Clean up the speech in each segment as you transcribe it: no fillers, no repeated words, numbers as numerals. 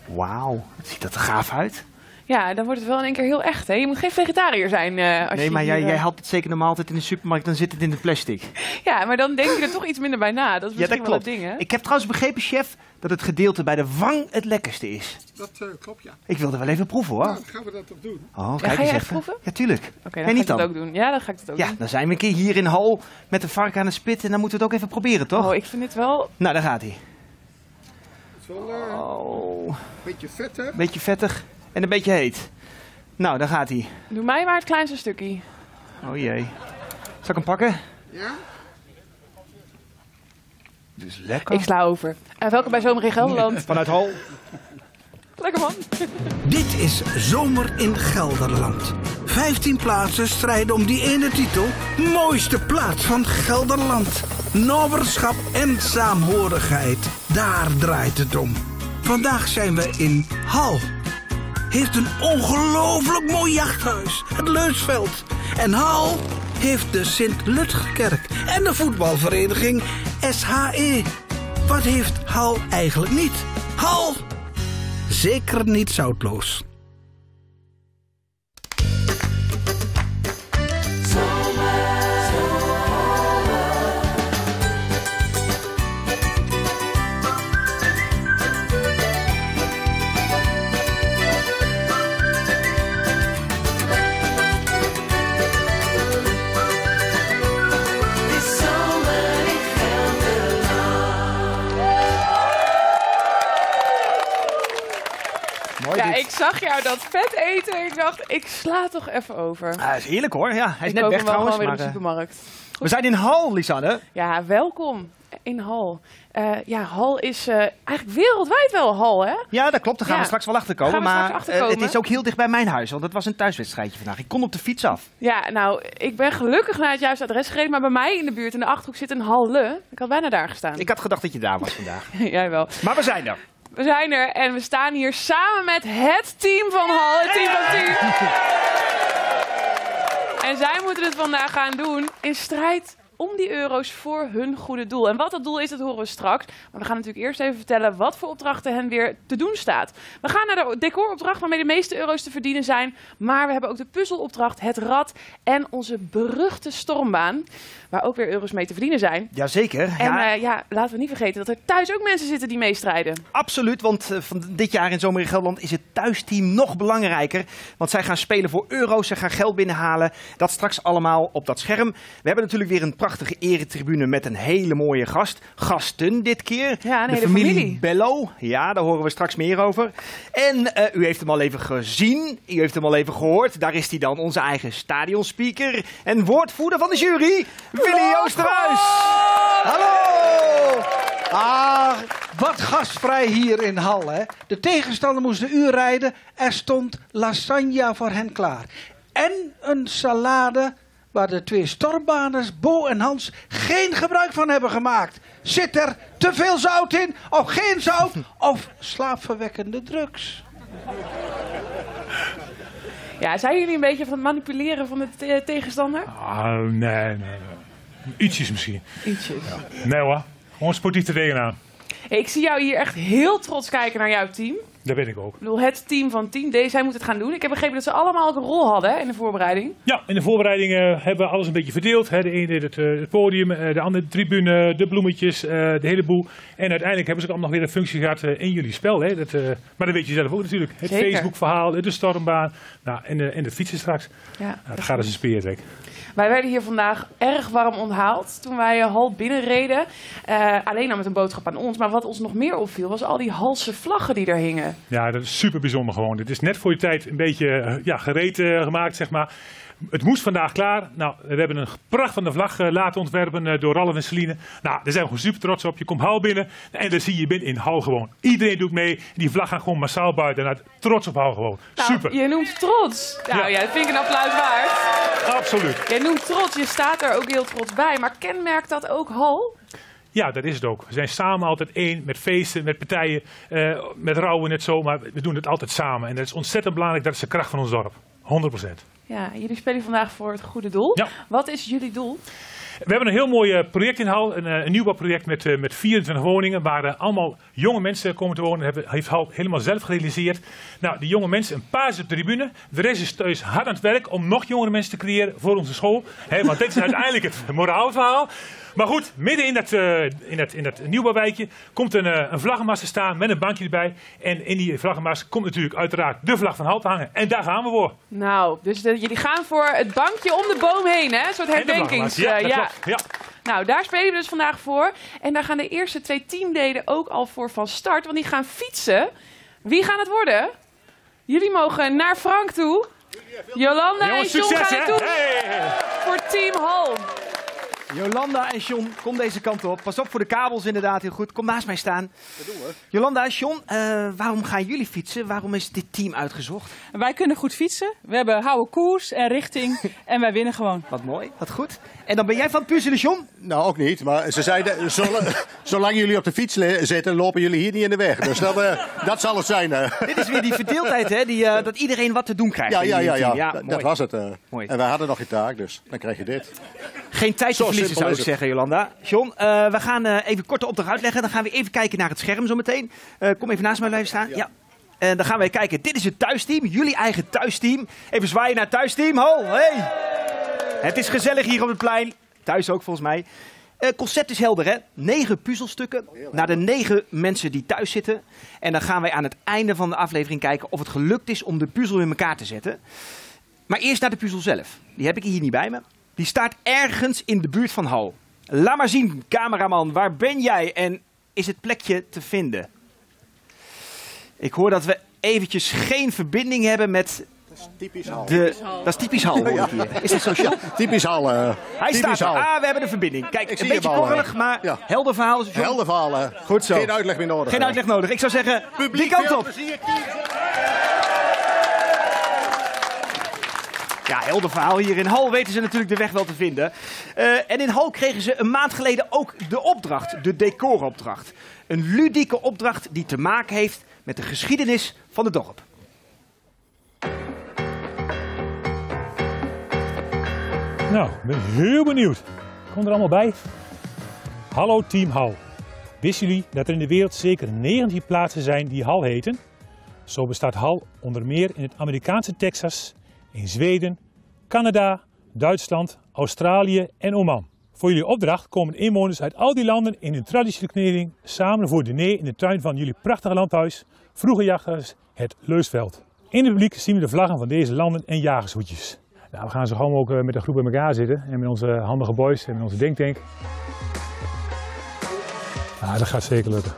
Wauw, wat ziet dat er gaaf uit. Ja, dan wordt het wel in één keer heel echt, hè? Je moet geen vegetariër zijn als Nee, je maar hier, jij haalt het zeker normaal altijd in de supermarkt, dan zit het in de plastic. Ja, maar dan denk je er toch iets minder bij na. Dat is misschien wel het ding, hè? Ik heb trouwens begrepen, chef, dat het gedeelte bij de wang het lekkerste is. Dat klopt, ja. Ik wilde wel even proeven, hoor. Nou, dan gaan we dat toch doen. Oh, Ja, kijk ga eens je echt even. proeven? Ja, tuurlijk. Oké, dan ga ik het ook doen. Ja, dan ga ik het ook Ja, doen. dan zijn we een keer hier in Hal met een varken aan de spit en dan moeten we het ook even proberen, toch? Oh, ik vind dit wel... Nou, daar gaat hij. Het is wel een beetje vet, hè? Beetje vettig en een beetje heet. Nou, daar gaat hij. Doe mij maar het kleinste stukje. Oh jee. Zal ik hem pakken? Ja? Dit is lekker. Ik sla over. Welkom bij Zomer in Gelderland. Vanuit Hal. Lekker man. Dit is Zomer in Gelderland. 15 plaatsen strijden om die ene titel. Mooiste plaats van Gelderland. Noberschap en saamhorigheid. Daar draait het om. Vandaag zijn we in Hal. Heeft een ongelooflijk mooi jachthuis. Het Leusveld. En Hal heeft de Sint-Lutgerkerk. En de voetbalvereniging SHE. Wat heeft Hal eigenlijk niet? Hal! Zeker niet zoutloos. Ja, ik zag jou dat vet eten en ik dacht, ik sla toch even over. Ah, is heerlijk hoor. Ja, hij is Ik net kook weg hem wel trouwens. gewoon weer in Maar, de supermarkt. we zijn in Hal, Lisanne. Ja, welkom in Hal. Ja, Hal is eigenlijk wereldwijd wel Hal, hè? Ja, dat klopt. Daar gaan Ja. we straks wel achter komen. Gaan we Maar straks achterkomen. het is ook heel dicht bij mijn huis, want het was een thuiswedstrijdje vandaag. Ik kon op de fiets af. Ja, nou, ik ben gelukkig naar het juiste adres gereden, maar bij mij in de buurt in de Achterhoek zit een Halle. Ik had bijna daar gestaan. Ik had gedacht dat je daar was vandaag. Jij wel. Maar we zijn er. We zijn er en we staan hier samen met het team van Hal, het team van 10. En zij moeten het vandaag gaan doen in strijd om die euro's voor hun goede doel. En wat dat doel is, dat horen we straks. Maar we gaan natuurlijk eerst even vertellen wat voor opdrachten hen weer te doen staat. We gaan naar de decoropdracht waarmee de meeste euro's te verdienen zijn. Maar we hebben ook de puzzelopdracht, het rad en onze beruchte stormbaan. Waar ook weer euro's mee te verdienen zijn. Jazeker. En laten we niet vergeten dat er thuis ook mensen zitten die meestrijden. Absoluut, want van dit jaar in Zomer in Gelderland is het thuisteam nog belangrijker. Want zij gaan spelen voor euro's, ze gaan geld binnenhalen. Dat straks allemaal op dat scherm. We hebben natuurlijk weer een prachtige eretribune met een hele mooie gast. Gasten dit keer. Ja, een de hele familie Bello. Ja, daar horen we straks meer over. En u heeft hem al even gezien, u heeft hem al even gehoord. Daar is hij dan, onze eigen stadionspeaker en woordvoerder van de jury, Willy Oosterhuis. Hallo! Ah, wat gastvrij hier in Hal, hè. De tegenstander moest een uur rijden. Er stond lasagne voor hen klaar. En een salade waar de twee stormbaners, Bo en Hans, geen gebruik van hebben gemaakt. Zit er te veel zout in, of geen zout, of slaapverwekkende drugs? Ja, zijn jullie een beetje van het manipuleren van de tegenstander? Ah, nee. Ietsjes misschien. Ietsjes. Ja. Nee hoor, gewoon sportief er tegenaan. Hey, ik zie jou hier echt heel trots kijken naar jouw team. Dat ben ik ook. Ik bedoel, het team van 10. Zij moet het gaan doen. Ik heb begrepen dat ze allemaal ook een rol hadden hè, in de voorbereiding. Ja, in de voorbereiding hebben we alles een beetje verdeeld. Hè. De ene deed het podium, de andere de tribune, de bloemetjes, de hele boel. En uiteindelijk hebben ze ook allemaal nog weer een functie gehad in jullie spel. Hè. Maar dat weet je zelf ook natuurlijk. Het Zeker. Facebook-verhaal, de stormbaan en de fietsen straks. Ja, Nou, dat gaat als een speertrek. Wij werden hier vandaag erg warm onthaald toen wij Hal binnenreden. Alleen al met een boodschap aan ons. Maar wat ons nog meer opviel was al die Halse vlaggen die er hingen. Ja, dat is super bijzonder gewoon. Het is net voor je tijd een beetje gereed gemaakt, zeg maar. Het moest vandaag klaar. Nou, we hebben een pracht van de vlag laten ontwerpen door Ralf en Celine. Nou, daar zijn we gewoon super trots op. Je komt Hal binnen en dan zie je binnen in Hal gewoon. Iedereen doet mee. Die vlag gaat gewoon massaal buiten. En trots op Hal gewoon. Nou, Super. Je noemt trots. Nou ja, dat vind ik een applaus waard. Absoluut. Jij noemt trots. Je staat er ook heel trots bij. Maar kenmerkt dat ook Hal? Ja, dat is het ook. We zijn samen altijd één, met feesten, met partijen, met rouwen net zo. Maar we doen het altijd samen. En dat is ontzettend belangrijk. Dat is de kracht van ons dorp. 100%. Ja, jullie spelen vandaag voor het goede doel. Ja. Wat is jullie doel? We hebben een heel mooi project in Hal, een nieuwbouwproject met 24 woningen, waar allemaal jonge mensen komen te wonen. Dat heeft Hal helemaal zelf gerealiseerd. Nou, die jonge mensen, een paar is op de tribune. De rest is thuis hard aan het werk om nog jongere mensen te creëren voor onze school. Want dit is uiteindelijk het moraalverhaal. Maar goed, midden in dat nieuwbouwwijkje komt een vlaggenmast te staan met een bankje erbij. En in die vlaggenmast komt natuurlijk uiteraard de vlag van Hal te hangen. En daar gaan we voor. Nou, dus jullie gaan voor het bankje om de boom heen, hè? Een soort herdenkings... Ja, dat klopt. Ja. Nou, daar spelen we dus vandaag voor. En daar gaan de eerste 2 teamleden ook al voor van start. Want die gaan fietsen. Wie gaan het worden? Jullie mogen naar Frank toe. Jolanda en John gaan het doen. Hey. Voor Team Hal. Jolanda en John, kom deze kant op. Pas op voor de kabels inderdaad, heel goed. Kom naast mij staan. Dat doen we. Jolanda en John, waarom gaan jullie fietsen? Waarom is dit team uitgezocht? Wij kunnen goed fietsen. We hebben houden koers en richting en wij winnen gewoon. Wat mooi, wat goed. En dan ben jij van het puzzelen, John? Nou, ook niet. Maar ze zeiden, zolang jullie op de fiets zitten, lopen jullie hier niet in de weg. Dus dat zal het zijn. Dit is weer die verdeeldheid, hè? Dat iedereen wat te doen krijgt. Ja, in jullie team. dat mooi. was het. Mooi. En wij hadden nog geen taak, dus dan krijg je dit. Geen tijd te Zo verliezen, simpel zou ik is het. zeggen, Jolanda. John, we gaan even kort de opdracht uitleggen. Dan gaan we even kijken naar het scherm zo meteen. Kom even naast mij blijven staan. Ja. En dan gaan wij kijken. Dit is het thuisteam. Jullie eigen thuisteam. Even zwaaien naar het thuisteam. Ho, hey. Het is gezellig hier op het plein. Thuis ook, volgens mij. Het concept is helder, hè? 9 puzzelstukken naar de 9 mensen die thuis zitten. En dan gaan wij aan het einde van de aflevering kijken of het gelukt is om de puzzel in elkaar te zetten. Maar eerst naar de puzzel zelf. Die heb ik hier niet bij me. Die staat ergens in de buurt van Hal. Laat maar zien, cameraman, waar ben jij en is het plekje te vinden? Ik hoor dat we eventjes geen verbinding hebben met Typisch Hal. dat is typisch Hal, hoor ik hier. Is dat zo, John? Typisch Hal. Hij typisch staat er. Hal. Ah, we hebben de verbinding. Kijk, Ik een zie beetje hem al, korrelig, maar ja. helder verhaal. John. Helder verhaal. Goed zo. Geen uitleg meer nodig. Geen uitleg nodig. Ik zou zeggen, die kant op. Ja, helder verhaal. Hier in Hal weten ze natuurlijk de weg wel te vinden. En in Hal kregen ze een maand geleden ook de opdracht, de decoropdracht. Een ludieke opdracht die te maken heeft met de geschiedenis van het dorp. Nou, ik ben heel benieuwd. Kom er allemaal bij. Hallo Team Hal. Wisten jullie dat er in de wereld zeker 19 plaatsen zijn die Hal heten? Zo bestaat Hal onder meer in het Amerikaanse Texas, in Zweden, Canada, Duitsland, Australië en Oman. Voor jullie opdracht komen inwoners uit al die landen in hun traditionele kleding samen voor diner in de tuin van jullie prachtige landhuis, Vroege Jachthuis, het Leusveld. In het publiek zien we de vlaggen van deze landen en jagershoedjes. Nou, we gaan zo gewoon ook met een groep bij elkaar zitten en met onze handige boys en met onze denktank. Ah, dat gaat zeker lukken.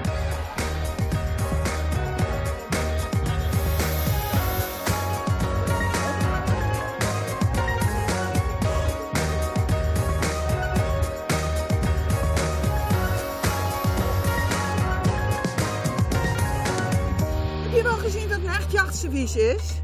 Heb je wel gezien dat het een echt jachtservies is?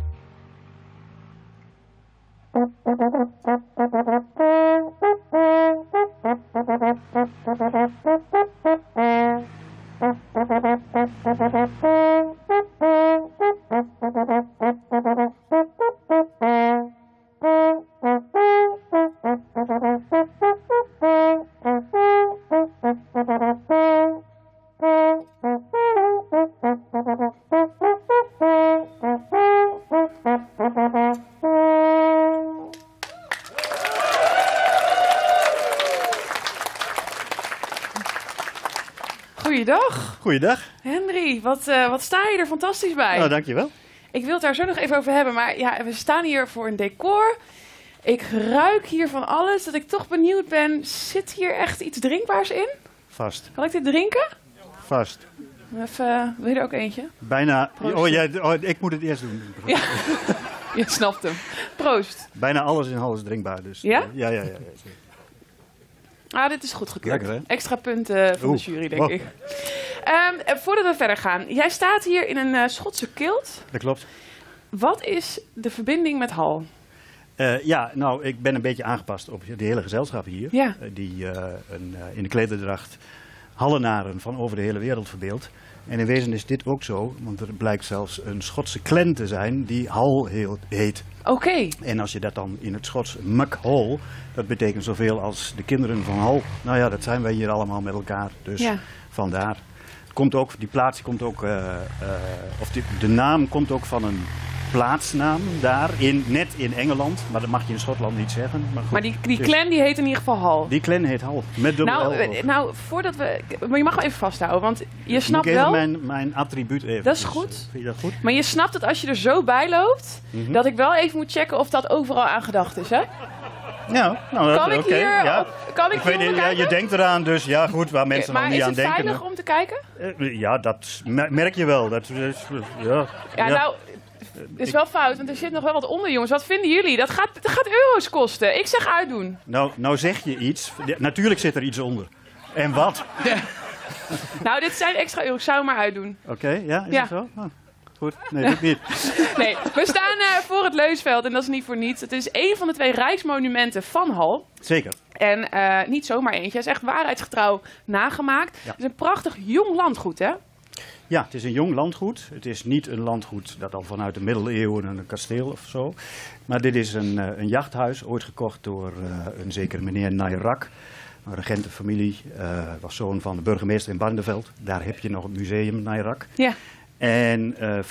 Goeiedag. Goeiedag. Henry, wat sta je er fantastisch bij. Nou, dankjewel. Ik wil het daar zo nog even over hebben, maar ja, we staan hier voor een decor. Ik ruik hier van alles, dat ik toch benieuwd ben. Zit hier echt iets drinkbaars in? Vast. Kan ik dit drinken? Vast. Even, wil je er ook eentje? Bijna. Proost. Ik moet het eerst doen. Ja, je snapt hem. Proost. Bijna alles in Hal is drinkbaar. Dus, Ja? Ja. Ah, dit is goed gekeurd. Lekker, hè? Extra punten van de jury, denk wow. ik. Voordat we verder gaan. Jij staat hier in een Schotse kilt. Dat klopt. Wat is de verbinding met Hal? Nou, ik ben een beetje aangepast op de hele gezelschap hier. Ja. Die in de klederdracht Hallenaren van over de hele wereld verbeeldt. En in wezen is dit ook zo, want er blijkt zelfs een Schotse clan te zijn die Hull heet. Oké. En als je dat dan in het Schots Muckhull, dat betekent zoveel als de kinderen van Hull. Nou ja, dat zijn wij hier allemaal met elkaar, dus vandaar. Komt ook, die plaats komt ook, de naam komt ook van een plaatsnaam daar, net in Engeland. Maar dat mag je in Schotland niet zeggen. Maar, goed, maar die clan die heet in ieder geval Hull. Die clan heet Hull, met dubbel L. Nou, voordat we... Maar je mag wel even vasthouden, want je snapt Moet ik wel... even mijn attribuut even... Dat is goed. Vind je dat goed? Maar je snapt dat als je er zo bij loopt, dat ik wel even moet checken of dat overal aan gedacht is, hè? Ja, nou, kan ik hier... Ja. Kan ik weet niet, ja, je denkt eraan, dus ja goed, waar mensen nog niet aan denken. Maar is het veilig om te kijken? Ja, dat merk je wel. Nou... Het is wel fout, want er zit nog wel wat onder, jongens. Wat vinden jullie? Dat gaat euro's kosten. Ik zeg uitdoen. Nou zeg je iets. Natuurlijk zit er iets onder. En wat? Nou, dit zijn extra euro's. Ik zou hem maar uitdoen. Oké, ja? Is het zo? Oh, goed. Nee, dat niet. Nee, we staan voor het Leusveld en dat is niet voor niets. Het is een van de 2 rijksmonumenten van Hull. Zeker. En niet zomaar eentje. Het is echt waarheidsgetrouw nagemaakt. Ja. Het is een prachtig jong landgoed, hè? Ja, het is een jong landgoed. Het is niet een landgoed dat al vanuit de middeleeuwen een kasteel of zo. Maar dit is een jachthuis, ooit gekocht door een zekere meneer Nairac. Een regentenfamilie, was zoon van de burgemeester in Barneveld. Daar heb je nog het museum Nairac. Ja. En het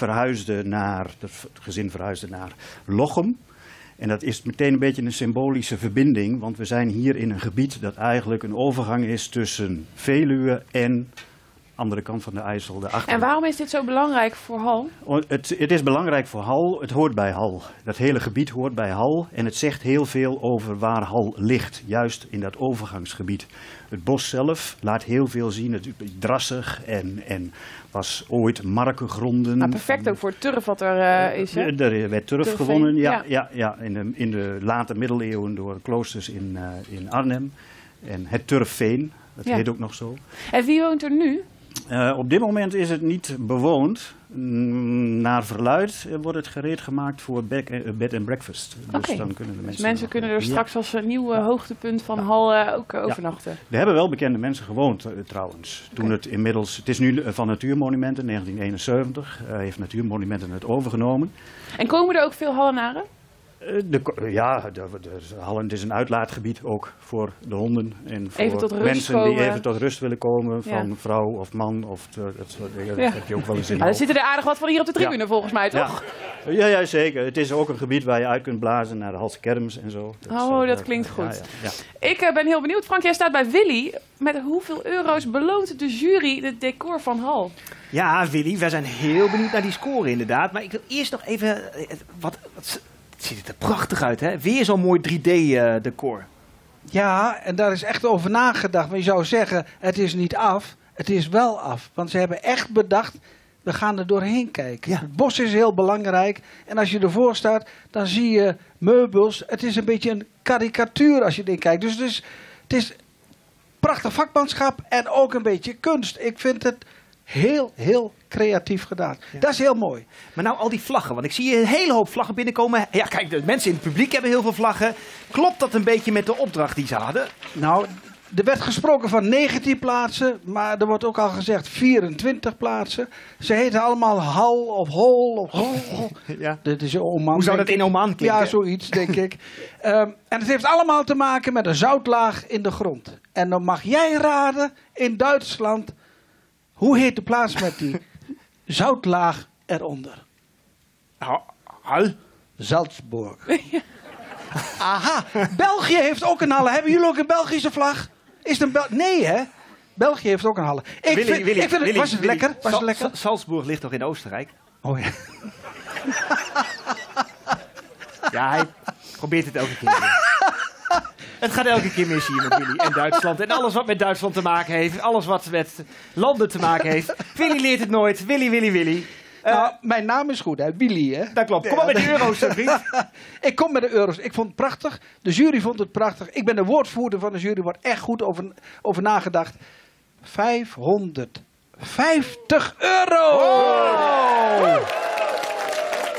gezin verhuisde naar Lochem. En dat is meteen een beetje een symbolische verbinding, want we zijn hier in een gebied dat eigenlijk een overgang is tussen Veluwe en andere kant van de IJssel, de Achterhoek. En waarom is dit zo belangrijk voor Hull? Het is belangrijk voor Hull, het hoort bij Hull. Dat hele gebied hoort bij Hull en het zegt heel veel over waar Hull ligt, juist in dat overgangsgebied. Het bos zelf laat heel veel zien, het is drassig en was ooit markengronden. Nou, perfect ook voor het turf wat er is, hè? Er werd turf gewonnen, ja, in de late middeleeuwen door kloosters in Arnhem. En het turfveen, dat heet ook nog zo. En wie woont er nu? Op dit moment is het niet bewoond. Naar verluidt wordt het gereed gemaakt voor bed and breakfast. Dus dan kunnen de mensen kunnen er straks als een nieuw hoogtepunt van Hull ook overnachten. Er hebben wel bekende mensen gewoond trouwens. Toen het is nu van Natuurmonumenten, 1971. Heeft Natuurmonumenten het overgenomen. En komen er ook veel Hallenaren? Hallen is een uitlaatgebied ook voor de honden en voor mensen komen. die even tot rust willen komen van vrouw of man of dat soort dingen. Dat heb je ook wel eens in. Er zitten er aardig wat van hier op de tribune volgens mij, toch? Ja, zeker. Het is ook een gebied waar je uit kunt blazen naar de Halse kermis en zo. Dat klinkt goed. Ja. Ik ben heel benieuwd. Frank, jij staat bij Willy. Met hoeveel euro's beloont de jury het decor van Hull? Ja, Willy, wij zijn heel benieuwd naar die score inderdaad. Maar ik wil eerst nog even... Het ziet er prachtig uit, hè? Weer zo'n mooi 3D-decor. Ja, en daar is echt over nagedacht. Maar je zou zeggen, het is niet af. Het is wel af. Want ze hebben echt bedacht, we gaan er doorheen kijken. Ja. Het bos is heel belangrijk. En als je ervoor staat, dan zie je meubels. Het is een beetje een karikatuur als je erin kijkt. Dus het is prachtig vakmanschap en ook een beetje kunst. Ik vind het heel creatief gedaan. Ja. Dat is heel mooi. Maar nou al die vlaggen, want ik zie een hele hoop vlaggen binnenkomen. Ja, kijk, de mensen in het publiek hebben heel veel vlaggen. Klopt dat een beetje met de opdracht die ze hadden? Nou, er werd gesproken van 19 plaatsen, maar er wordt ook al gezegd 24 plaatsen. Ze heten allemaal Hull of Hol of Hol. Ja. Dat is Oman. Hoe zou dat in Oman klinken? Ja, zoiets, denk ik. En het heeft allemaal te maken met een zoutlaag in de grond. En dan mag jij raden, in Duitsland, hoe heet de plaats met die zoutlaag eronder? Hull? Salzburg. Aha, België heeft ook een halle. Hebben jullie ook een Belgische vlag? Is het een Nee, hè? België heeft ook een halle. Was het lekker? Salzburg ligt toch in Oostenrijk? Oh ja. Ja, hij probeert het elke keer weer. Het gaat elke keer mis hier met Willy en Duitsland. En alles wat met Duitsland te maken heeft. Alles wat met landen te maken heeft. Willy leert het nooit. Willy. Nou, mijn naam is goed, hè? Willy, hè? Dat klopt. Kom maar met de euro's, vriend. Ik kom met de euro's. Ik vond het prachtig. De jury vond het prachtig. Ik ben de woordvoerder van de jury. Er wordt echt goed over nagedacht. 550 euro! Oh.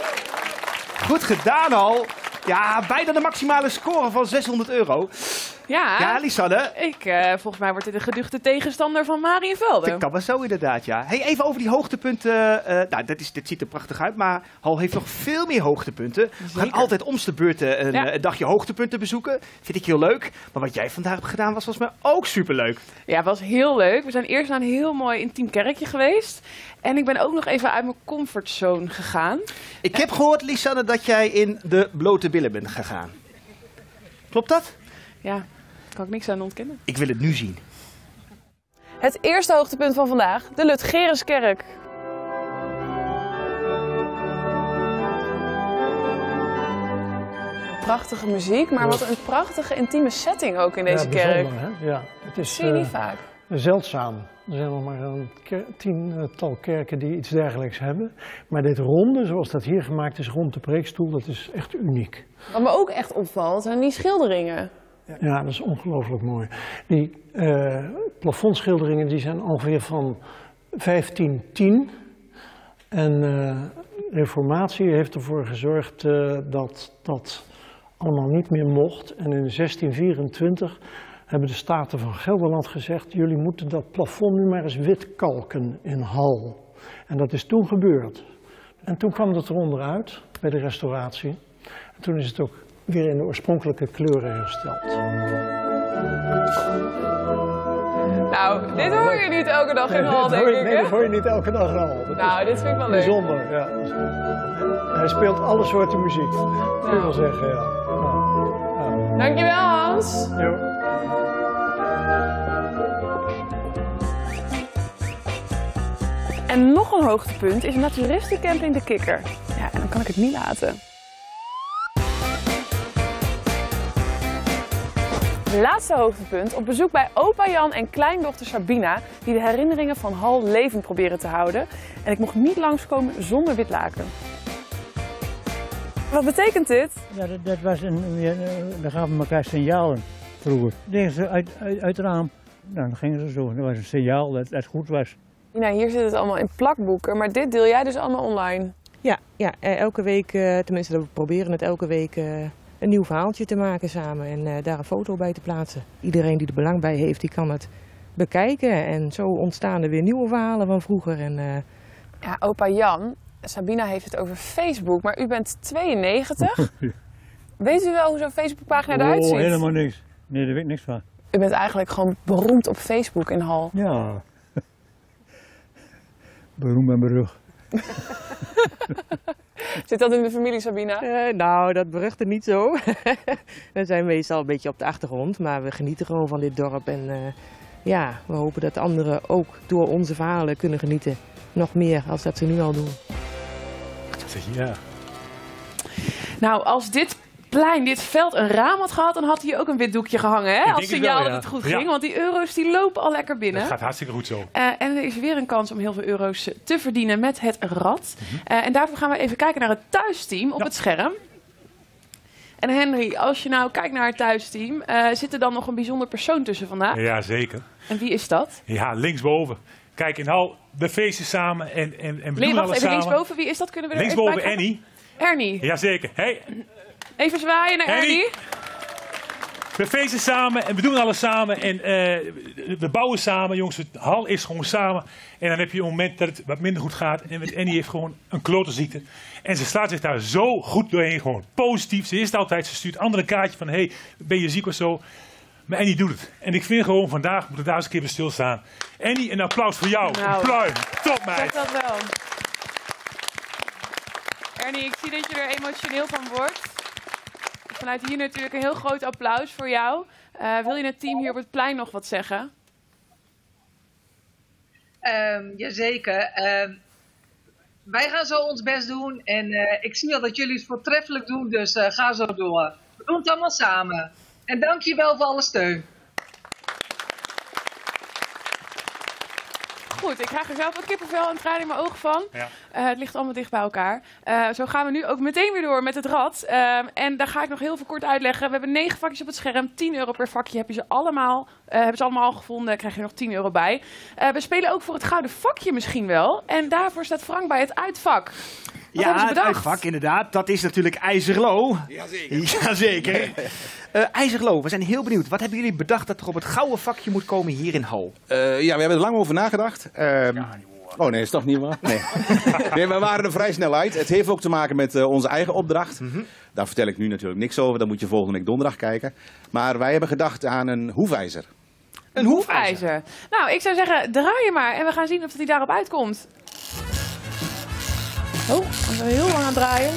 Goed gedaan al. Ja, bijna de maximale score van 600 euro. Ja, Lisanne. Volgens mij wordt dit een geduchte tegenstander van Mariënvelde. Dat kan wel zo inderdaad, ja. Hey, even over die hoogtepunten. Dit ziet er prachtig uit, maar Hal heeft nog veel meer hoogtepunten. We gaan altijd om de beurt een dagje hoogtepunten bezoeken. Vind ik heel leuk. Maar wat jij vandaag hebt gedaan was volgens mij ook superleuk. Ja, het was heel leuk. We zijn eerst naar een heel mooi intiem kerkje geweest. En ik ben ook nog even uit mijn comfortzone gegaan. Ik heb gehoord, Lisanne, dat jij in de blote billen bent gegaan. Klopt dat? Ja, daar kan ik niks aan ontkennen. Ik wil het nu zien. Het eerste hoogtepunt van vandaag, de Ludgeruskerk. Prachtige muziek, maar wat een prachtige intieme setting ook in deze kerk. Hè? Ja, het is, zie je niet vaak. Zeldzaam. Er zijn nog maar een 10-tal kerken die iets dergelijks hebben. Maar dit ronde, zoals dat hier gemaakt is rond de preekstoel, dat is echt uniek. Wat me ook echt opvalt, zijn die schilderingen. Ja, dat is ongelooflijk mooi. Die plafondschilderingen die zijn ongeveer van 1510. En de reformatie heeft ervoor gezorgd dat dat allemaal niet meer mocht. En in 1624 hebben de Staten van Gelderland gezegd: jullie moeten dat plafond nu maar eens wit kalken in Hal. En dat is toen gebeurd. En toen kwam het eronder uit bij de restauratie. En toen is het ook weer in de oorspronkelijke kleuren hersteld. Nou, dit hoor je niet elke dag in Hal, denk ik, hè? Nee, dat hoor je niet elke dag in Hal. Nou, dit vind ik wel leuk. Bijzonder, ja. Hij speelt alle soorten muziek, kun je wel zeggen, ja. Ja. Dankjewel, Hans. Jo. En nog een hoogtepunt is Naturistencamping De Kikker. Ja, en dan kan ik het niet laten. Laatste hoogtepunt, op bezoek bij opa Jan en kleindochter Sabina, die de herinneringen van Hal levend proberen te houden. En ik mocht niet langskomen zonder wit laken. Wat betekent dit? Ja, dat was we gaven elkaar signalen vroeger. Deden ze uit het raam. Nou, dan gingen ze zo. Dat was een signaal dat het goed was. Nou, hier zit het allemaal in plakboeken, maar dit deel jij dus allemaal online? Ja, elke week, tenminste we proberen het elke week een nieuw verhaaltje te maken samen en daar een foto bij te plaatsen. Iedereen die er belang bij heeft, die kan het bekijken en zo ontstaan er weer nieuwe verhalen van vroeger. En, Ja, opa Jan, Sabina heeft het over Facebook, maar u bent 92. Weet u wel hoe zo'n Facebookpagina eruit ziet? Helemaal niks. Nee, daar weet ik niks van. U bent eigenlijk gewoon beroemd op Facebook in Hal. Ja. Beroemd en berucht. Zit dat in de familie, Sabina? Nou, dat beruchten niet zo. We zijn meestal een beetje op de achtergrond, maar we genieten gewoon van dit dorp. En ja, we hopen dat anderen ook door onze verhalen kunnen genieten. Nog meer als dat ze nu al doen. Ja. Nou, als dit plein, dit veld een raam had gehad, dan had hij ook een wit doekje gehangen, hè? Als signaal dat het goed ging. Want die euro's die lopen al lekker binnen. Dat gaat hartstikke goed zo. En er is weer een kans om heel veel euro's te verdienen met het rad. En daarvoor gaan we even kijken naar het thuisteam op het scherm. En Henry, als je nou kijkt naar het thuisteam, zit er dan nog een bijzonder persoon tussen vandaag? Ja, zeker. En wie is dat? Ja, linksboven. Kijk, in Hal, de feesten samen en we doen alles samen. Linksboven, wie is dat? Kunnen we er linksboven even bij Annie. Ernie. Jazeker. Hey. Even zwaaien naar Ernie. We feesten samen en we doen alles samen en we bouwen samen, jongens. Het Hal is gewoon samen. En dan heb je een moment dat het wat minder goed gaat. En met Annie heeft gewoon een klote ziekte. En ze slaat zich daar zo goed doorheen, gewoon positief. Ze is het altijd, ze stuurt anderen een kaartje van, hey, ben je ziek of zo? Maar Annie doet het. En ik vind gewoon, vandaag moeten we daar eens een keer bij stilstaan. Annie, een applaus voor jou. Nou, een pluim. Top, meid. Zeg dat wel. Ernie, ik zie dat je er emotioneel van wordt. Vanuit hier natuurlijk een heel groot applaus voor jou. Wil je het team hier op het plein nog wat zeggen? Jazeker. Wij gaan zo ons best doen. En ik zie al dat jullie het voortreffelijk doen. Dus ga zo door. We doen het allemaal samen. En dank je wel voor alle steun. Goed, ik krijg er zelf ook kippenvel en tranen in mijn ogen van. Ja. Het ligt allemaal dicht bij elkaar. Zo gaan we nu ook meteen weer door met het rad. En daar ga ik nog heel veel kort uitleggen. We hebben 9 vakjes op het scherm. 10 euro per vakje hebben ze allemaal al gevonden. Daar krijg je nog 10 euro bij. We spelen ook voor het gouden vakje misschien wel. En daarvoor staat Frank bij het uitvak. Wat hebben ze het bedacht? uitvak inderdaad. Dat is natuurlijk IJzerlo. Jazeker. IJzerlo, we zijn heel benieuwd. Wat hebben jullie bedacht dat er op het gouden vakje moet komen hier in Hal? Ja, we hebben er lang over nagedacht. Oh nee, is toch niet waar? Nee. Nee, we waren er vrij snel uit. Het heeft ook te maken met onze eigen opdracht. Daar vertel ik nu natuurlijk niks over. Dan moet je volgende week donderdag kijken. Maar wij hebben gedacht aan een hoefijzer. Een hoefijzer. Nou, ik zou zeggen, draai je maar. En we gaan zien of hij daarop uitkomt. Oh, we zijn heel lang aan het draaien.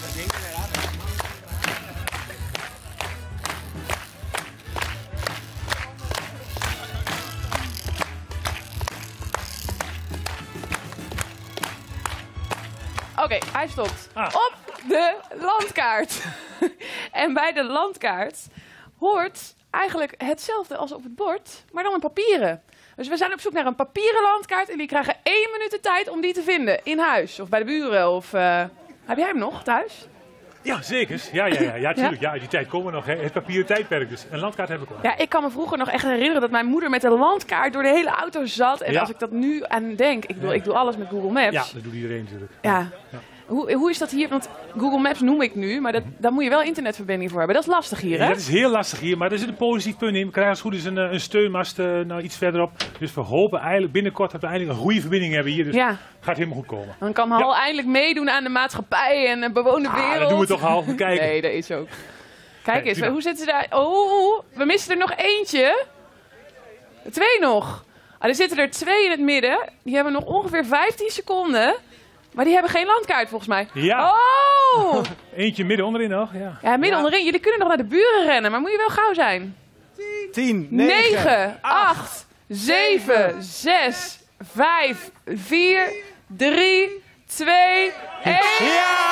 Oké, hij stopt. Op de landkaart. En bij de landkaart hoort eigenlijk hetzelfde als op het bord, maar dan een papieren. Dus we zijn op zoek naar een papieren landkaart en die krijgen 1 minuut de tijd om die te vinden. In huis of bij de buren. Of, heb jij hem nog thuis? Ja, zeker. Ja, tuurlijk. Ja, die tijd komen we nog. Hè. Het papieren tijdperk dus. Een landkaart heb ik al. Ja, ik kan me vroeger nog echt herinneren dat mijn moeder met een landkaart door de hele auto zat. En als ik dat nu aan denk, ik doe alles met Google Maps. Ja, dat doet iedereen natuurlijk. Ja. Hoe is dat hier? Want Google Maps noem ik nu, maar daar moet je wel internetverbinding voor hebben. Dat is lastig hier, hè? Ja, dat is heel lastig hier, maar er zit een positief punt in. We krijgen als het goed is een steunmast iets verderop. Dus we hopen eigenlijk binnenkort dat we eindelijk een goede verbinding hebben hier. Dus gaat helemaal goed komen. Dan kan Hal eindelijk meedoen aan de maatschappij en de bewoonde wereld. Dat doen we toch al. Kijken. Nee, dat is ook. Kijk eens, hoe zitten ze daar? Oh, we missen er nog eentje. 2 nog. Er zitten er 2 in het midden. Die hebben nog ongeveer 15 seconden. Maar die hebben geen landkaart volgens mij. Ja. Oh! Eentje midden onderin nog. Ja, midden onderin. Jullie kunnen nog naar de buren rennen, maar moet je wel gauw zijn. 10, 9, 8, 7, 6, 5, 4, 3, 2, 1. Ja!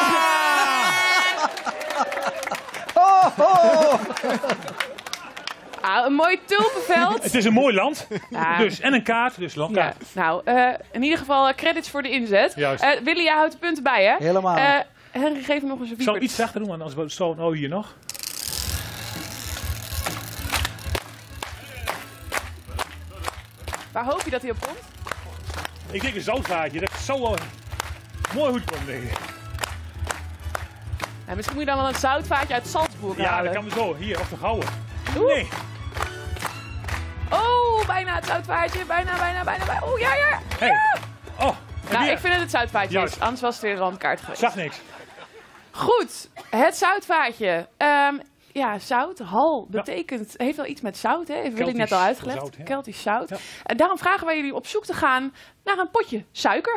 Ho, ho! Een mooi tulpenveld. Het is een mooi land. Dus, en een kaart, dus landkaart. Ja, nou, in ieder geval credits voor de inzet. Willy, jij houdt de punten bij, hè? Helemaal. Henry, geef hem nog eens een Ik zal iets zachter doen, want anders zo hier nog. Waar hoop je dat hij op komt? Ik denk een zoutvaartje. Dat zou wel mooi goed komen, denk ik. Ja, misschien moet je dan wel een zoutvaartje uit Salzburg halen. Ja, dat kan we zo. Hier, op de gouden. Nee. Oh, bijna het zoutvaartje. Bijna. Oh, ja. Hey. Oh, nou, ik vind het zoutvaartje is. Anders was het weer een randkaart geweest. Zag niks. Goed, het zoutvaartje. Ja, zout, hal, betekent, heeft wel iets met zout, hè? Wil ik net al uitgelegd. Zout, Keltisch zout. Ja. En daarom vragen wij jullie op zoek te gaan naar een potje suiker.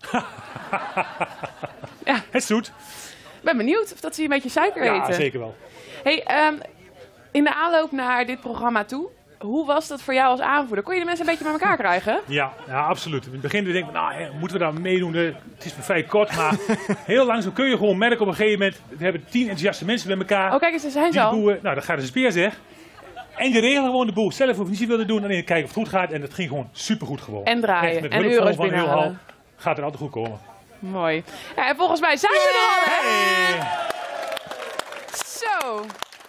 Ja. Het is zoet. Ik ben benieuwd of dat ze een beetje suiker eten. Ja, zeker wel. Hey, in de aanloop naar dit programma toe, hoe was dat voor jou als aanvoerder? Kon je de mensen een beetje bij elkaar krijgen? Ja, absoluut. In het begin denk ik, nou, moeten we daar meedoen? Het is vrij kort, maar heel langzaam kun je gewoon merken op een gegeven moment. We hebben 10 enthousiaste mensen bij elkaar. Oh, kijk eens, er zijn ze al. Nou, dat gaat een speer zeg. En je regelt gewoon de boel. Zelf hoef je niet wilde doen, alleen kijken of het goed gaat. En dat ging gewoon supergoed gewoon. En draaien. En euro's binnenhalen. Gaat er altijd goed komen. Mooi. Ja, en volgens mij zijn we er al, hè? Hey. Zo.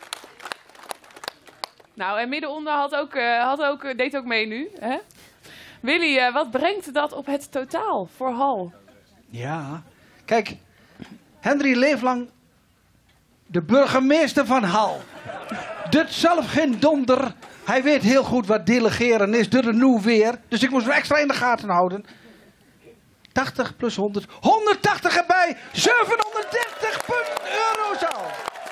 Nou, en middenonder deed ook mee nu. Hè? Willy, wat brengt dat op het totaal voor Hal? Ja, kijk, Henry leeft lang de burgemeester van Hal. Doet zelf geen donder. Hij weet heel goed wat delegeren is, doet het nu weer. Dus ik moest hem extra in de gaten houden. 80 plus 100, 180 erbij, 730 euro's al.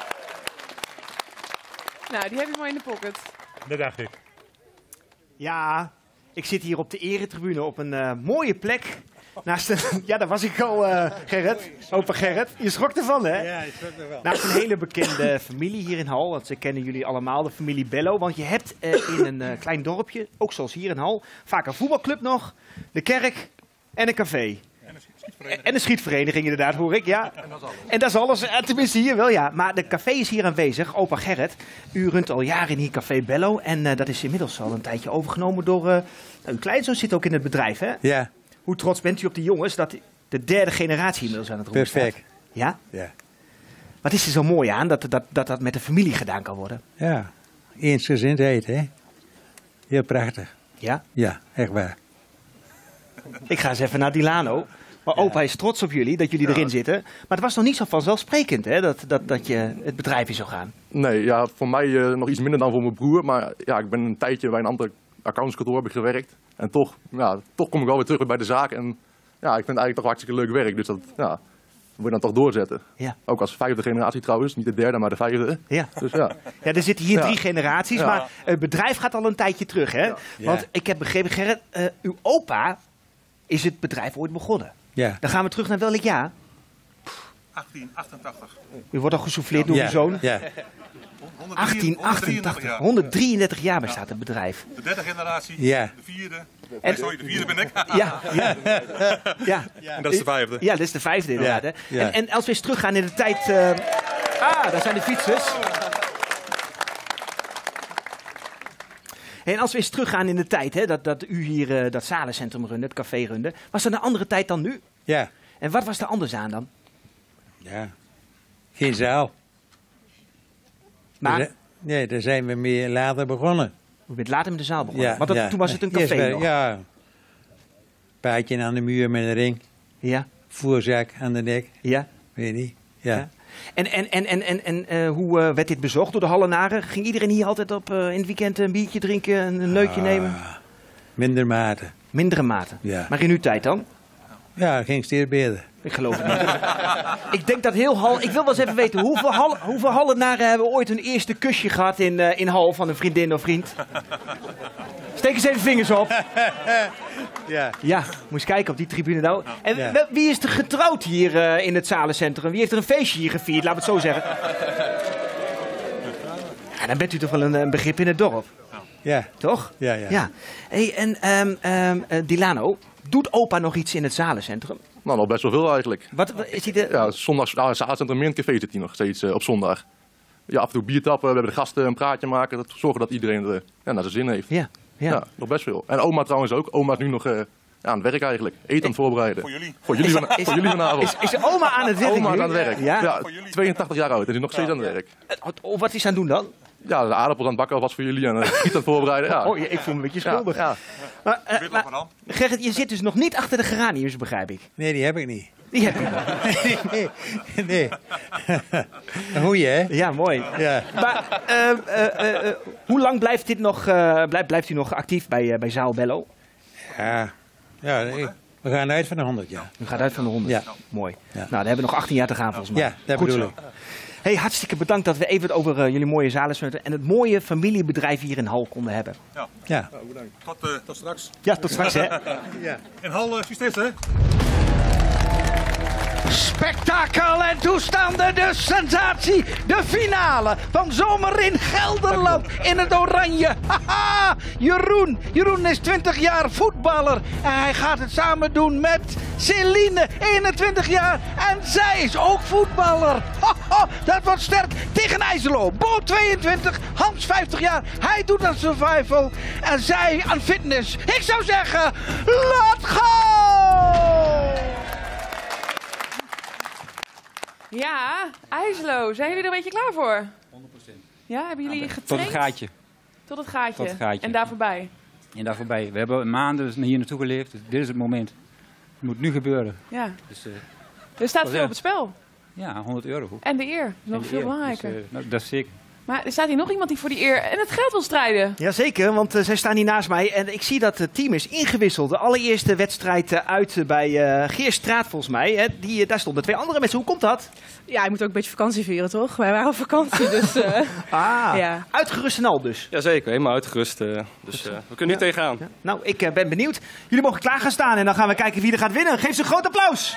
Nou, die heb je mooi in de pocket. Dat dacht ik. Ja, ik zit hier op de eretribune op een mooie plek. Naast een, ja, daar was ik al, Gerrit. Opa Gerrit. Je schrok ervan, hè? Ja, ik schrok ervan. Naast een hele bekende familie hier in Hal. Want ze kennen jullie allemaal, de familie Bello. Want je hebt in een klein dorpje, ook zoals hier in Hal, vaak een voetbalclub nog, de kerk en een café. En een schietvereniging inderdaad, hoor ik, ja. En dat is alles. Tenminste hier wel, ja. Maar de café is hier aanwezig. Opa Gerrit, u runt al jaren hier Café Bello. En dat is inmiddels al een tijdje overgenomen door... uw kleinzoon zit ook in het bedrijf, hè? Ja. Hoe trots bent u op de jongens dat de 3e generatie inmiddels aan het roer staat? Perfect. Ja? Ja. Wat is er zo mooi aan dat met de familie gedaan kan worden? Ja. Eensgezindheid, hè? Heel prachtig. Ja? Ja, echt waar. Ik ga eens even naar Dilano. Maar opa is trots op jullie, dat jullie erin zitten. Maar het was nog niet zo vanzelfsprekend, hè, dat je het bedrijf in zou gaan. Nee, ja, voor mij nog iets minder dan voor mijn broer. Maar ja, ik ben een tijdje bij een ander accountskantoor heb ik gewerkt. En toch kom ik wel weer terug bij de zaak. En ja, ik vind het eigenlijk toch hartstikke leuk werk. Dus dat wil je dan toch doorzetten. Ja. Ook als 5e generatie trouwens. Niet de 3e, maar de 5e. Ja. Dus ja. Ja, er zitten hier 3 generaties. Ja. Maar het bedrijf gaat al een tijdje terug, hè? Ja. Want ik heb begrepen, Gerrit, uw opa is het bedrijf ooit begonnen. Ja. Dan gaan we terug naar welk jaar? 1888. U wordt al gesouffleerd door uw zoon? Ja. 1888. 133 jaar bestaat het bedrijf. De 3e generatie, ja. de 4e. Sorry, de 4e ben ik. Ja. En dat is de 5e. Ja, dat is de 5e inderdaad. Ja. Hè? En als we eens teruggaan in de tijd... daar zijn de fietsers. En als we eens teruggaan in de tijd, hè, dat u hier dat zalencentrum runde, het café runde. Was dat een andere tijd dan nu? Ja. En wat was er anders aan dan? Ja, geen zaal. Maar? Nee, daar zijn we meer later begonnen. U bent later met de zaal begonnen? Ja, want toen was het een café nog? Ja, paadje aan de muur met een ring. Ja. Voerzak aan de nek. Ja. Weet niet. Ja. En hoe werd dit bezocht door de Hallenaren? Ging iedereen hier altijd op in het weekend een biertje drinken, een neukje nemen? Minder mate. Mindere mate? Ja. Maar in uw tijd dan? Ja, dat ging steeds beter. Ik geloof het niet. Ik denk dat heel Hal... Ik wil wel eens even weten, hoeveel Hallenaren hebben ooit een eerste kusje gehad in Hal van een vriendin of vriend? Steek eens even vingers op. Ja, moet eens kijken op die tribune nou. En wie is er getrouwd hier in het zalencentrum? Wie heeft er een feestje hier gevierd, laten we het zo zeggen? Ja, dan bent u toch wel een begrip in het dorp? Ja. Toch? Ja. Hey, en Dilano, doet opa nog iets in het zalencentrum? Nou, nog best wel veel eigenlijk. Wat is hij Ja, zondags, zalencentrum meer een café zit hij nog steeds op zondag. Ja, af en toe bier tappen, we hebben de gasten een praatje maken. Zorgen dat iedereen naar zijn zin heeft. Ja, nog best veel. En oma trouwens ook. Oma is nu nog aan het werk eigenlijk. Eten aan het voorbereiden. Voor jullie vanavond. Is oma aan het werk? Oma is aan het werk. Ja? 82 jaar oud en is nog steeds aan het werk. Wat is hij aan het doen dan? Ja, de aardappels aan het bakken was voor jullie en eten aan het voorbereiden. Ja. Oh, ik voel me een beetje schuldig. Ja. Maar Gerrit, je zit dus nog niet achter de geraniums, begrijp ik? Nee, die heb ik niet. Die heb je niet? Nee. Een goeie, hè? Ja, mooi. Ja. Maar hoe lang blijft dit nog, blijft u nog actief bij Zaal Bello? Ja, we gaan uit van de 100 jaar. U gaat uit van de 100? Ja. Mooi. Ja. Nou, dan hebben we nog 18 jaar te gaan volgens mij. Ja, dat Goed bedoel zo. ik. Hey, hartstikke bedankt dat we even over jullie mooie zalencentrum en het mooie familiebedrijf hier in Hal konden hebben. Ja. Bedankt. Tot straks. Ja, tot straks hè. Ja. En Hal, succes hè. Spektakel en toestanden, de sensatie, de finale van Zomer in Gelderland in het oranje. Haha, Jeroen is 20 jaar voetballer en hij gaat het samen doen met Celine, 21 jaar en zij is ook voetballer. Haha, dat wordt sterk tegen IJselo. Bo 22, Hans 50 jaar, hij doet aan survival en zij aan fitness. Ik zou zeggen, laat gaan! Ja, IJselo. Zijn jullie er een beetje klaar voor? 100%. Ja, hebben jullie getraind? Tot het gaatje. Tot het gaatje. Tot het gaatje. En daar voorbij? En daar voorbij. We hebben maanden hier naartoe geleefd. Dus dit is het moment. Het moet nu gebeuren. Ja. Dus, er staat veel op het spel. Ja, €100. En de eer. Nog veel belangrijker. Dus, nou, dat is zeker. Maar er staat hier nog iemand die voor die eer en het geld wil strijden. Jazeker, want zij staan hier naast mij en ik zie dat het team is ingewisseld. De allereerste wedstrijd uit bij Geerstraat volgens mij. Hè. Daar stonden 2 andere mensen. Hoe komt dat? Ja, je moet ook een beetje vakantie vieren, toch? Wij waren op vakantie, dus... ja. Uitgerust en al dus? Jazeker, helemaal uitgerust. Dus we kunnen nu tegenaan. Ja. Nou, ik ben benieuwd. Jullie mogen klaar gaan staan en dan gaan we kijken wie er gaat winnen. Geef ze een groot applaus.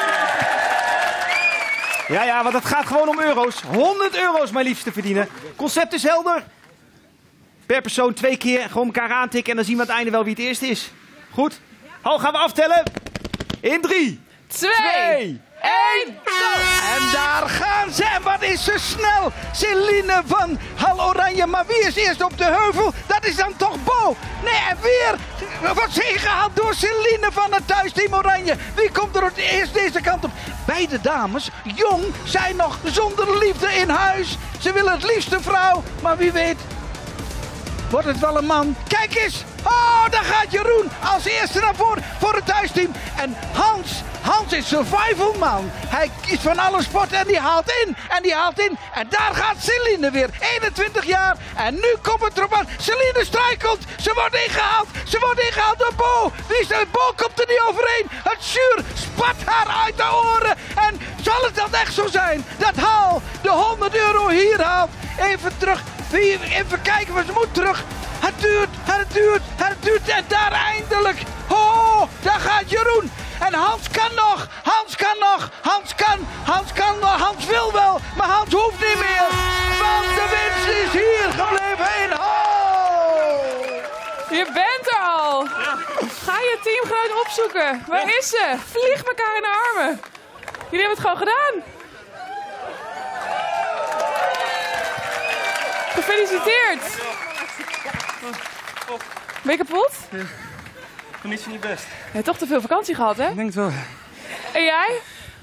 Ja, want het gaat gewoon om euro's. €100 mijn liefste verdienen. Concept is helder. Per persoon 2 keer gewoon elkaar aantikken en dan zien we aan het einde wel wie het eerst is. Goed? Hal, gaan we aftellen. In 3, 2, 1, go! En daar gaan ze. En wat is ze snel. Celine van Hal Oranje. Maar wie is eerst op de heuvel? Dat is dan toch Bo. Nee, en weer wordt ze ingehaald door Celine van het thuisteam Oranje. Wie komt er eerst deze kant op? Beide dames, jong, zijn nog zonder liefde in huis. Ze willen het liefst een vrouw. Maar wie weet, wordt het wel een man. Kijk eens. Oh, daar gaat Jeroen als eerste naar voren voor het thuisteam. En Hans is survivalman. Hij kiest van alle sporten en die haalt in. En die haalt in. En daar gaat Celine weer. 21 jaar. En nu komt het erop aan. Celine struikelt. Ze wordt ingehaald. Ze wordt ingehaald door Bo. Wie is er? Bo komt er niet overheen. Het zuur spat haar uit de oren. En zal het dan echt zo zijn dat Hal de 100 euro hier haalt? Even terug. Even kijken, maar ze moet terug. Het duurt, het duurt, het duurt. En daar eindelijk. Oh, daar gaat Jeroen. En Hans kan nog. Hans kan nog. Hans kan. Hans kan nog. Hans wil wel. Maar Hans hoeft niet meer. Want de winst is hier gebleven in Hal. Je bent er al. Ga je teamgenoot opzoeken. Waar is ze? Vlieg elkaar in de armen. Jullie hebben het gewoon gedaan. Gefeliciteerd. Ben je kapot? Ja. Conditie niet best. Je hebt toch te veel vakantie gehad, hè? Ik denk het wel. En jij?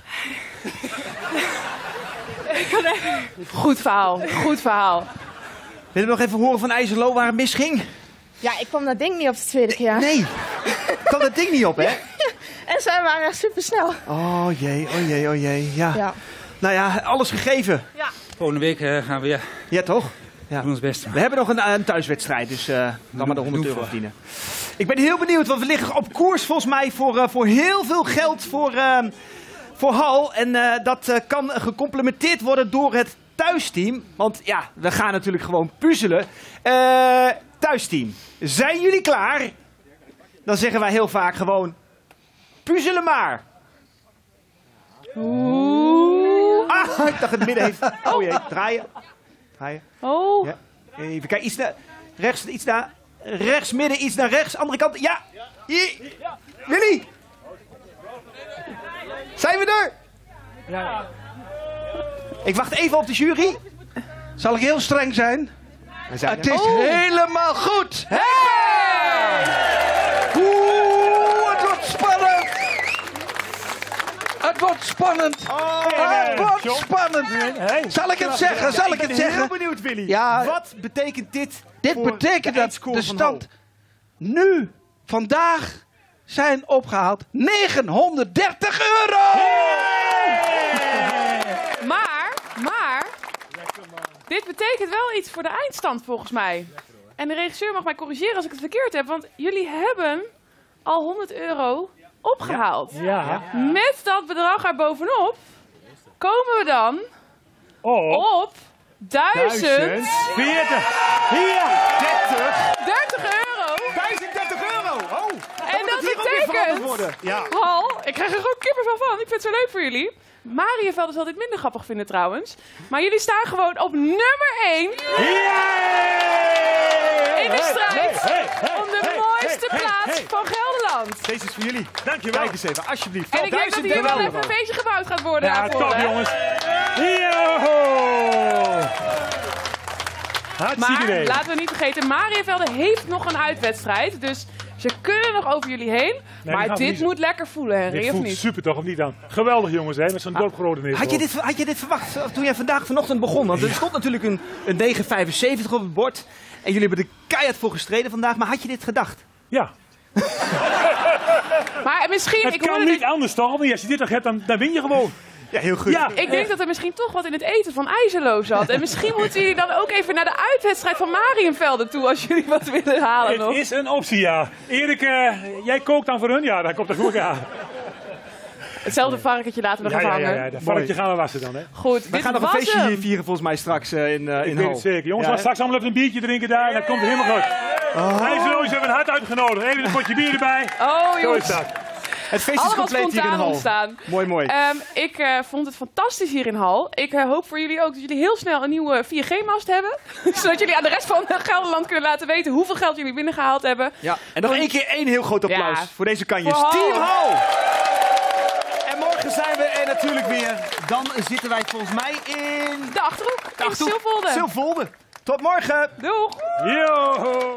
Goed verhaal, goed verhaal. Willen we nog even horen van IJzerlo waar het misging? Ja, ik kwam dat ding niet op de tweede keer. Nee, kwam dat ding niet op, hè? En zij waren echt supersnel. Oh jee, oh jee, oh jee. Ja. Ja. Nou ja, alles gegeven. Ja. Volgende week gaan we weer. Ja, toch? Ja. Doen ons best. We hebben nog een thuiswedstrijd, dus dan maar de 100 euro verdienen. Ik ben heel benieuwd, want we liggen op koers volgens mij voor heel veel geld voor Hal. En dat kan gecomplementeerd worden door het thuisteam. Want ja, we gaan natuurlijk gewoon puzzelen. Thuisteam, zijn jullie klaar? Dan zeggen wij heel vaak gewoon, puzzelen maar. Oeh. Ah, ik dacht het midden heeft. Oh jee, draaien. Draaien. Oh. Ja. Even kijken, iets naar rechts, iets naar rechts, midden, iets naar rechts, andere kant. Ja, hier. Willy. Zijn we er? Ja. Ik wacht even op de jury. Zal ik heel streng zijn? Het is helemaal goed. Hey! Oeh, het wordt spannend. Het wordt spannend. Het wordt spannend. Zal ik het zeggen? Zal ik het zeggen? Ik ben heel benieuwd, Willy. Ja. Wat betekent dit? Dit betekent dat de stand nu, vandaag, zijn opgehaald 930 euro. Maar, dit betekent wel iets voor de eindstand volgens mij. En de regisseur mag mij corrigeren als ik het verkeerd heb, want jullie hebben al 100 euro opgehaald. Ja. Met dat bedrag erbovenop komen we dan op 1040. Hier. 30 euro. 1030 euro. Oh. En dat betekent, Hal, ik krijg er gewoon kippenvel van. Ik vind het zo leuk voor jullie. Mariënveld zal dit minder grappig vinden trouwens. Maar jullie staan gewoon op nummer 1 in de strijd om de mooiste plaats van Gelderland. Deze is voor jullie. Dankjewel. Kijk eens even, alsjeblieft. En ik denk dat hier wel even een feestje gebouwd gaat worden. Ja, daarvoor, top hè? jongens. Maar laten we niet vergeten, Mariënvelde heeft nog een uitwedstrijd. Dus ze kunnen nog over jullie heen. Nee, maar dit moet lekker voelen, Henry, dit of voelt niet? super toch, of niet dan? Geweldig jongens, hè, met zo'n dorpgrote neer. Had je dit verwacht toen jij vanochtend begon? Want er stond natuurlijk een 9,75 op het bord. En jullie hebben er keihard voor gestreden vandaag. Maar had je dit gedacht? Ja. Maar misschien... Het kan niet anders toch? Als je dit toch hebt, dan win je gewoon. Ja, heel goed. Ja, ik denk dat er misschien toch wat in het eten van IJzerlo zat. En misschien moeten jullie dan ook even naar de uitwedstrijd van Mariënvelde toe als jullie wat willen halen nog. Het is een optie, ja. Erik, jij kookt dan voor hun? Ja, dat komt er goed aan. Hetzelfde varkentje laten we gaan vangen. Ja, dat varkentje gaan we wassen dan, hè. Goed, we gaan nog een feestje hier vieren volgens mij straks in Hal. Ik weet het zeker. Jongens, we gaan straks allemaal even een biertje drinken daar en dan komt het helemaal goed. IJzerloos hebben een hart uitgenodigd. Even een potje bier erbij. Oh, zo jongens. is dat. Het feest is compleet hier in Hal. Ontstaan. Mooi. Ik vond het fantastisch hier in Hal. Ik hoop voor jullie ook dat jullie heel snel een nieuwe 4G-mast hebben. Zodat jullie aan de rest van Gelderland kunnen laten weten hoeveel geld jullie binnengehaald hebben. Ja. En nog één heel groot applaus voor deze kanjes. Voor Team Hal. Hal! En morgen zijn we er natuurlijk weer. Dan zitten wij volgens mij in... De Achterhoek. In Silvolde. Silvolde. Tot morgen. Doeg. Yo.